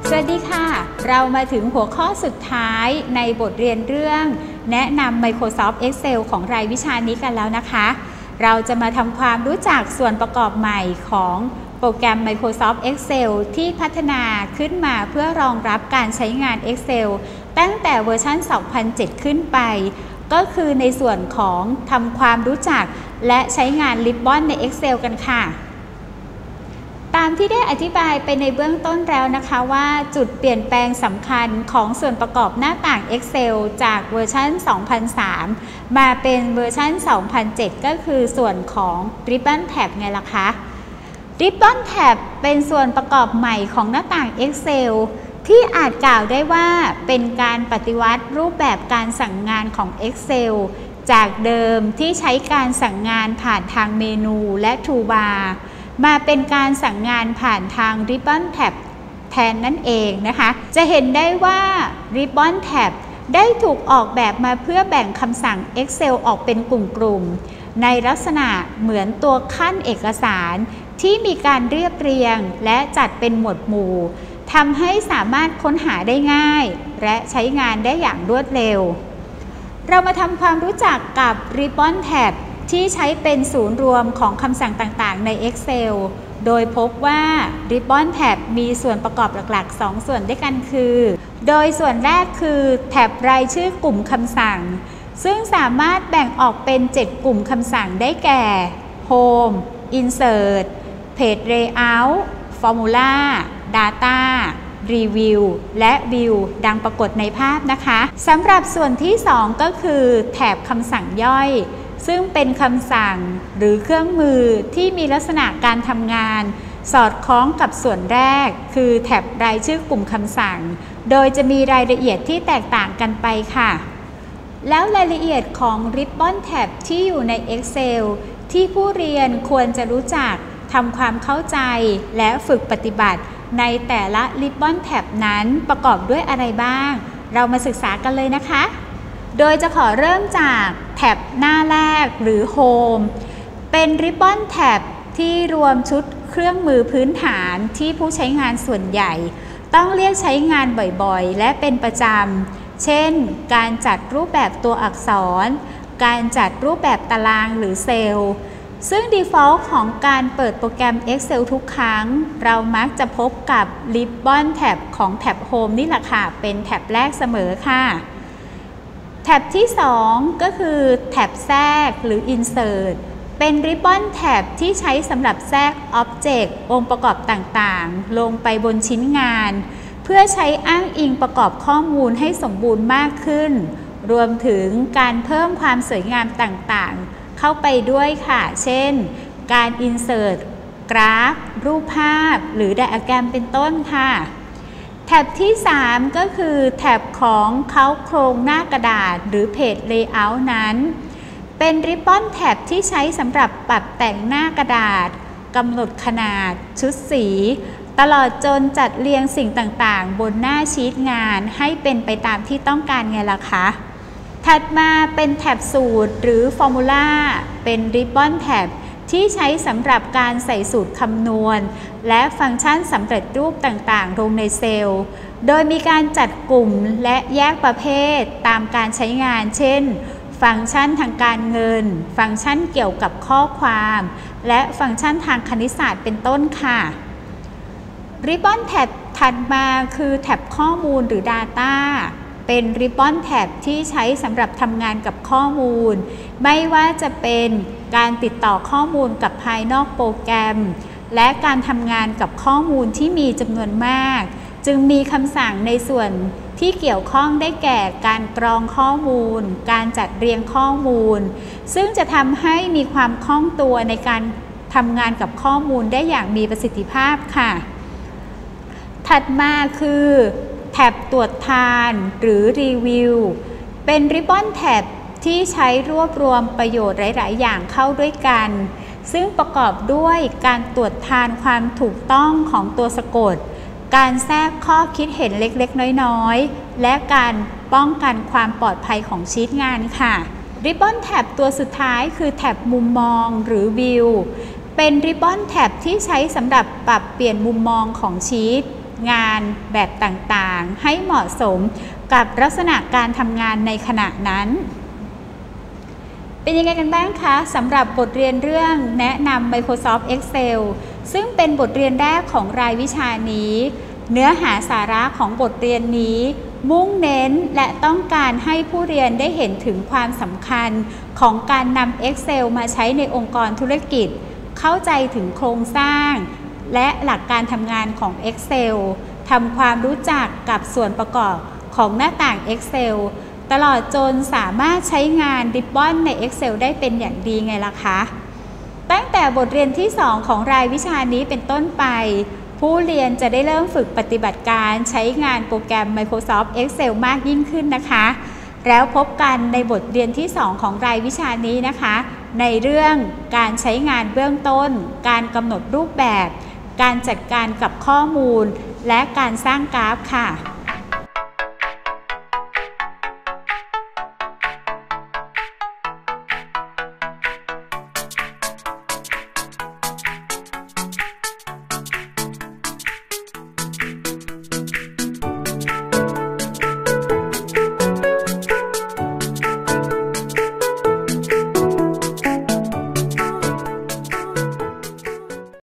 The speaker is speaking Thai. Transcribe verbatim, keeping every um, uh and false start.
สวัสดีค่ะเรามาถึงหัวข้อสุดท้ายในบทเรียนเรื่องแนะนำ Microsoft Excel ของรายวิชานี้กันแล้วนะคะเราจะมาทำความรู้จักส่วนประกอบใหม่ของโปรแกรม Microsoft Excel ที่พัฒนาขึ้นมาเพื่อรองรับการใช้งาน Excel ตั้งแต่เวอร์ชัน สองพันเจ็ด ขึ้นไปก็คือในส่วนของทำความรู้จักและใช้งาน Ribbon ใน Excel กันค่ะตามที่ได้อธิบายไปในเบื้องต้นแล้วนะคะว่าจุดเปลี่ยนแปลงสำคัญของส่วนประกอบหน้าต่าง Excel จากเวอร์ชัน สองพันสาม มาเป็นเวอร์ชัน สองพันเจ็ด ก็คือส่วนของ Ribbon Tab ไงล่ะคะ Ribbon Tab เป็นส่วนประกอบใหม่ของหน้าต่าง Excel ที่อาจกล่าวได้ว่าเป็นการปฏิวัติรูปแบบการสั่งงานของ Excel จากเดิมที่ใช้การสั่งงานผ่านทางเมนูและ Toolbarมาเป็นการสั่งงานผ่านทาง Ribbon Tab แทนนั่นเองนะคะจะเห็นได้ว่า Ribbon Tab ได้ถูกออกแบบมาเพื่อแบ่งคำสั่ง Excel ออกเป็นกลุ่มๆในลักษณะเหมือนตัวขั้นเอกสารที่มีการเรียบเรียงและจัดเป็นหมวดหมู่ทำให้สามารถค้นหาได้ง่ายและใช้งานได้อย่างรวดเร็วเรามาทำความรู้จักกับ Ribbon Tabที่ใช้เป็นศูนย์รวมของคำสั่งต่างๆใน Excel โดยพบว่า Ribbon Tab มีส่วนประกอบหลักๆ สอง ส่วนด้วยกันคือ โดยส่วนแรกคือแท็บรายชื่อกลุ่มคำสั่งซึ่งสามารถแบ่งออกเป็น เจ็ด กลุ่มคำสั่งได้แก่ Home Insert Page Layout Formula Data Review และ View ดังปรากฏในภาพนะคะสำหรับส่วนที่ สอง ก็คือแถบคำสั่งย่อยซึ่งเป็นคำสั่งหรือเครื่องมือที่มีลักษณะการทำงานสอดคล้องกับส่วนแรกคือแท็บรายชื่อกลุ่มคำสั่งโดยจะมีรายละเอียดที่แตกต่างกันไปค่ะแล้วรายละเอียดของ Ribbon Tab ที่อยู่ใน Excel ที่ผู้เรียนควรจะรู้จักทำความเข้าใจและฝึกปฏิบัติในแต่ละ Ribbon Tab นั้นประกอบด้วยอะไรบ้างเรามาศึกษากันเลยนะคะโดยจะขอเริ่มจากแท็บหน้าแรกหรือ Home เป็น Ribbon Tab ที่รวมชุดเครื่องมือพื้นฐานที่ผู้ใช้งานส่วนใหญ่ต้องเรียกใช้งานบ่อยๆและเป็นประจำเช่นการจัดรูปแบบตัวอักษรการจัดรูปแบบตารางหรือเซลล์ซึ่ง default ของการเปิดโปรแกรม Excel ทุกครั้งเรามักจะพบกับ Ribbon Tab ของแท็บ Home นี่แหละค่ะเป็นแท็บแรกเสมอค่ะแท็บที่ สอง ก็คือแท็บแทรกหรือ Insert เป็น Ribbon Tab ที่ใช้สำหรับแทรก Object องค์ประกอบต่างๆลงไปบนชิ้นงานเพื่อใช้อ้างอิงประกอบข้อมูลให้สมบูรณ์มากขึ้นรวมถึงการเพิ่มความสวยงามต่างๆเข้าไปด้วยค่ะเช่นการ Insert กราฟรูปภาพหรือไดอะแกรมเป็นต้นค่ะแท็บที่ สาม ก็คือแท็บของเขาโครงหน้ากระดาษหรือ Page Layout นั้นเป็น Ribbon Tab ที่ใช้สำหรับปรับแต่งหน้ากระดาษกำหนดขนาดชุดสีตลอดจนจัดเรียงสิ่งต่างๆบนหน้าชีทงานให้เป็นไปตามที่ต้องการไงล่ะคะถัดมาเป็นแท็บสูตรหรือ Formula เป็น Ribbon Tab ที่ใช้สำหรับการใส่สูตรคำนวณและฟังก์ชันสำเร็จรูปต่างๆลงในเซลล์โดยมีการจัดกลุ่มและแยกประเภทตามการใช้งานเช่นฟังก์ชันทางการเงินฟังก์ชันเกี่ยวกับข้อความและฟังก์ชันทางคณิตศาสตร์เป็นต้นค่ะ Ribbon Tab ถัดมาคือแท็บข้อมูลหรือ Data เป็น Ribbon Tab ที่ใช้สำหรับทำงานกับข้อมูลไม่ว่าจะเป็นการติดต่อข้อมูลกับภายนอกโปรแกรมและการทำงานกับข้อมูลที่มีจำนวนมากจึงมีคำสั่งในส่วนที่เกี่ยวข้องได้แก่การกรองข้อมูลการจัดเรียงข้อมูลซึ่งจะทำให้มีความคล่องตัวในการทำงานกับข้อมูลได้อย่างมีประสิทธิภาพค่ะถัดมาคือแท็บตรวจทานหรือรีวิวเป็น Ribbon Tab ที่ใช้รวบรวมประโยชน์หลายๆอย่างเข้าด้วยกันซึ่งประกอบด้วยการตรวจทานความถูกต้องของตัวสะกดการแทรกข้อคิดเห็นเล็กๆน้อยๆและการป้องกันความปลอดภัยของชีทงานค่ะ Ribbon Tab ตัวสุดท้ายคือแท็บมุมมองหรือ View เป็น Ribbon Tab ที่ใช้สำหรับปรับเปลี่ยนมุมมองของชีทงานแบบต่างๆให้เหมาะสมกับลักษณะการทำงานในขณะนั้นเป็นยังไงกันบ้างคะสำหรับบทเรียนเรื่องแนะนำ Microsoft Excel ซึ่งเป็นบทเรียนแรกของรายวิชานี้เนื้อหาสาระของบทเรียนนี้มุ่งเน้นและต้องการให้ผู้เรียนได้เห็นถึงความสำคัญของการนำ Excel มาใช้ในองค์กรธุรกิจเข้าใจถึงโครงสร้างและหลักการทำงานของ Excel ทำความรู้จักกับส่วนประกอบของหน้าต่าง Excel ตลอดจนสามารถใช้งานริบบอนใน Excel ได้เป็นอย่างดีไงล่ะคะตั้งแต่บทเรียนที่สองของรายวิชานี้เป็นต้นไปผู้เรียนจะได้เริ่มฝึกปฏิบัติการใช้งานโปรแกรม Microsoft Excel มากยิ่งขึ้นนะคะแล้วพบกันในบทเรียนที่สองของรายวิชานี้นะคะในเรื่องการใช้งานเบื้องต้นการกำหนดรูปแบบการจัดการกับข้อมูลและการสร้างกราฟค่ะ